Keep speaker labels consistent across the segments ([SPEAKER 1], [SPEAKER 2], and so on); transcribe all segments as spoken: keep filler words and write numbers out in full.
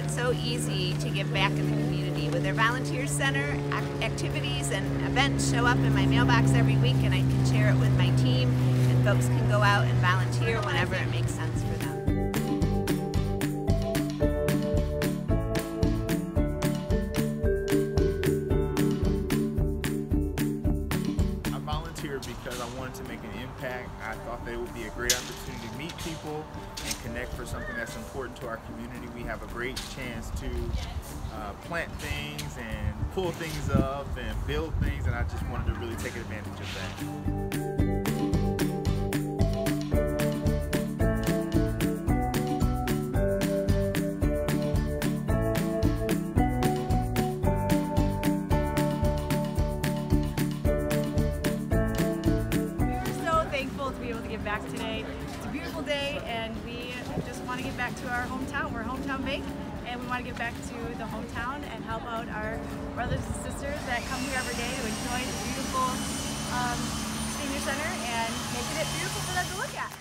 [SPEAKER 1] it so easy to give back in the community. With their volunteer center activities and events show up in my mailbox every week, and I can share it with my team, and folks can go out and volunteer whenever it makes sense for them.
[SPEAKER 2] Because I wanted to make an impact. I thought that it would be a great opportunity to meet people and connect for something that's important to our community. We have a great chance to uh, plant things and pull things up and build things, and I just wanted to really take advantage of that.
[SPEAKER 3] To be able to give back today. It's a beautiful day, and we just want to give back to our hometown. We're Hometown Bake, and we want to give back to the hometown and help out our brothers and sisters that come here every day to enjoy the beautiful um, senior center and making it beautiful for them to look at.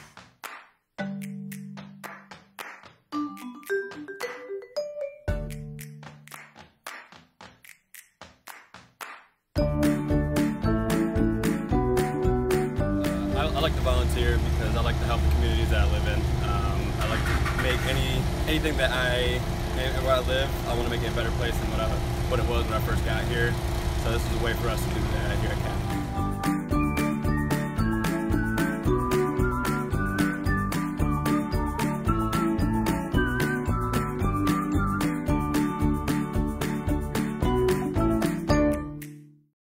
[SPEAKER 4] I like to volunteer because I like to help the communities that I live in. Um, I like to make any anything that I, where I live, I want to make it a better place than what, I, what it was when I first got here. So this is a way for us to do that here at County.